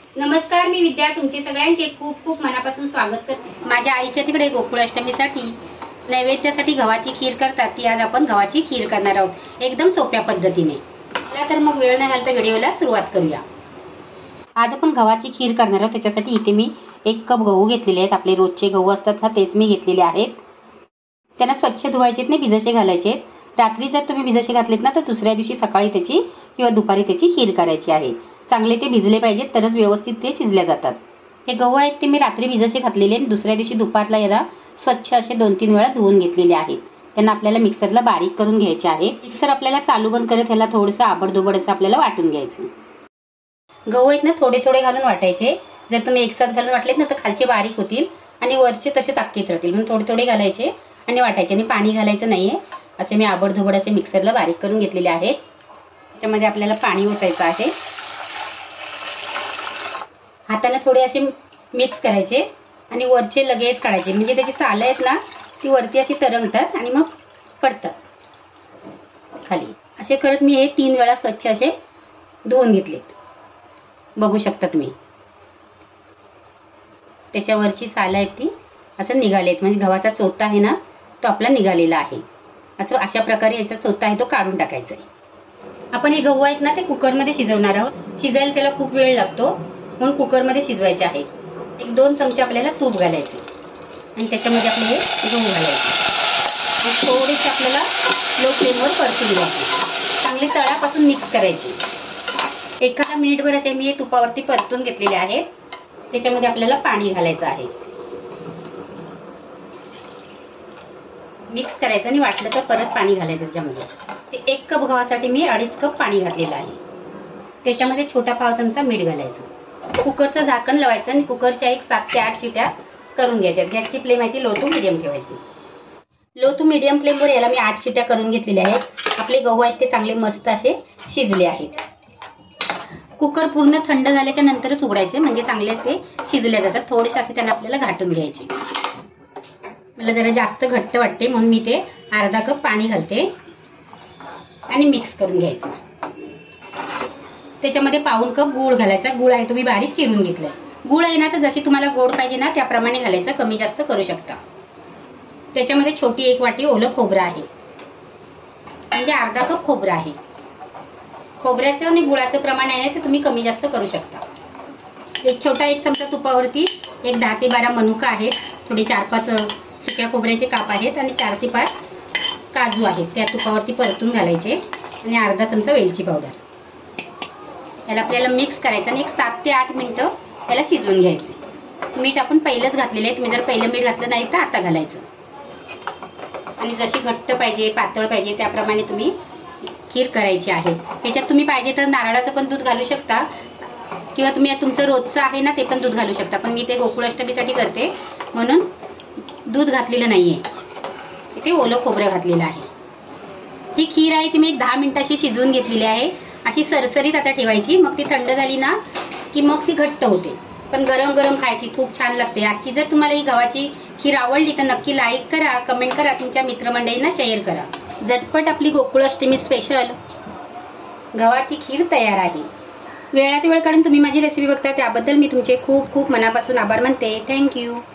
नमस्कार, मी विद्या तुमचे सगळ्यांचे खूप खूप मनापासून स्वागत करते। माझ्या आईच्या तिकडे गोकुळाष्टमीसाठी नैवेद्यासाठी गव्हाची खीर करतात, ती आज आपण गव्हाची खीर करणार आहोत एकदम सोप्या पद्धतीने। चला तर मग वेळ न घालता व्हिडिओला सुरुवात करूया। आज आपण गव्हाची खीर करणार आहोत, त्याच्यासाठी इथे मी 1 कप गहू घेतलेले आहेत। आपले रोजचे गहू असतात ना, तेच मी घेतलेले आहेत। त्यांना स्वच्छ धुवायचे नाही, भिजसे घालायचे। रात्री जर तुम्ही भिजसे घातलेत ना, तर दुसऱ्या दिवशी सकाळी त्याची किंवा दुपारी त्याची खीर करायची आहे। चांगले ते भिजले पाहिजेत, तरच व्यवस्थित ते शिजले जातात। हे गहू आहेत ते मी रात्री भिजसे घातलेले आणि दुसऱ्या दिवशी दुपारला याला स्वच्छ असे 2-3 वेळा धुवून घेतलेले आहेत। त्यांना आपल्याला मिक्सरला बारीक करून घ्यायचे आहे। मिक्सर आपल्याला चालू बंद करत ह्याला थोडंसं आबडधोबड असं आपल्याला वाटून घ्यायचं। गहू आहेत ना, थोडे थोडे घालून वाटायचे। जर तुम्ही एकसाथ घालून वाटलेत ना, तर खालचे बारीक होतील आणि वरचे तसे अक्केच राहतील, म्हणून थोडे थोडे घालायचे आणि वाटायचे आणि पाणी घालायचं नाहीये। असे मी आबडधोबड असे मिक्सरला बारीक करून घेतलेले आहेत। त्यामध्ये आपल्याला पाणी ओतायचं आहे। हाताने थोडे असे मिक्स करायचे आणि वरचे लगेच काढायचे, म्हणजे त्याची सालं आहेत ना, ती वरती अशी तरंगतात आणि मग पडतात खाली। असे करत मी हे 3 वेळा स्वच्छ असे धुवून घेतलेत। बघू शकता तुम्ही, त्याच्यावरची सालं आहेत ती असं निघालेत, म्हणजे गव्हाचा चोथा आहे ना, तो आपला निघालेला आहे। असं अशा प्रकारे याचा चोथा आहे तो काढून टाकायचा आहे। आपण हे गहू आहेत ना, ते कुकरमध्ये शिजवणार आहोत। शिजायला त्याला खूप वेळ लागतो, म्हणून कुकरमध्ये शिजवायचे आहे। 1-2 चमचे आपल्याला तूप घालायचे आणि त्याच्यामध्ये आपले हे गहू घालायचे आणि थोडेसे आपल्याला लो फ्लेमवर परतून घ्यायचे। चांगले तळापासून मिक्स करायचे। 1 मिनिटभर असे मी हे तुपावरती परतून घेतलेले आहे। त्याच्यामध्ये आपल्याला पाणी घालायचं आहे। मिक्स करायचं आणि वाटलं तर परत पाणी घालायचं त्याच्यामध्ये। 1 कप गव्हासाठी मी 2.5 कप पाणी घातलेलं आहे। त्याच्यामध्ये छोटा पाव चमचा मीठ घालायचं। कुकरचं झाकण लावायचं आणि कुकरच्या 7 ते 8 शिट्या करून घ्यायच्या। गॅसची फ्लेम आहे ती लो टू मीडियम ठेवायची। लो टू मीडियम फ्लेमवर याला मी 8 शिट्या करून घेतलेल्या आहेत। आपले गहू आहेत ते चांगले मस्त असे शिजले आहेत। कुकर पूर्ण थंड झाल्याच्या नंतरच उघडायचे, म्हणजे चांगले ते शिजले जातात। थोडेसे असे त्यांना आपल्याला घाटून घ्यायचे। मला जरा जास्त घट्ट वाटते, म्हणून मी ते अर्धा कप पाणी घालते आणि मिक्स करून घ्यायचं। त्याच्यामध्ये पाऊण कप गूळ घालायचा। गूळ आहे तो मी बारीक चिरून घेतलाय। गूळ आहे ना, तर जशी तुम्हाला गोड पाहिजे ना त्याप्रमाणे घालायचं, कमी जास्त करू शकता। त्याच्यामध्ये छोटी 1 वाटी ओलं खोबरं आहे, म्हणजे अर्धा कप खोबरं आहे। खोबऱ्याचं आणि गुळाचं प्रमाण आहे ना, ते तुम्ही कमी जास्त करू शकता। एक छोटा चमचा तुपावरती 10 ते 12 मनुका आहेत, थोडे 4-5 सुक्या खोबऱ्याचे काप आहेत आणि 4 ते 5 काजू आहेत, त्या तुपावरती परतून घालायचे आणि अर्धा चमचा वेलची पावडर। याला आपल्याला मिक्स करायचं आणि 7 ते 8 मिनिटं याला शिजवून घ्यायचे। मीठ आपण पहिलंच घातलेलं आहे, तुम्ही जर पहिलं मीठ घातलं नाही तर आता घालायचं। आणि जशी घट्ट पाहिजे पातळ पाहिजे त्याप्रमाणे तुम्ही खीर करायची आहे। याच्यात तुम्ही पाहिजे तर नारळाचं पण दूध घालू शकता, किंवा तुम्ही तुमचं रोजचं आहे ना ते पण दूध घालू शकता, पण मी ते गोकुळाष्टमीसाठी करते म्हणून दूध घातलेलं नाहीये, इथे ओलं खोबरं घातलेलं आहे। ही खीर आहे ती मी 10 मिनिटाची शिजवून घेतलेली आहे। अशी सरसरीत आता ठेवायची, मग ती थंड झाली ना की मग ती घट्ट होते, पण गरम गरम खायची खूप छान लागते। आजची जर तुम्हाला ही गव्हाची खीर आवडली तर नक्की लाईक करा, कमेंट करा, तुमच्या मित्रमंडळींना शेअर करा। झटपट आपली गोकुळाष्टमी स्पेशल गव्हाची खीर तयार आहे। वेळात वेळ काढून तुम्ही माझी रेसिपी बघता त्याबद्दल मी तुमचे खूप खूप मनापासून आभार मानते। थँक्यू।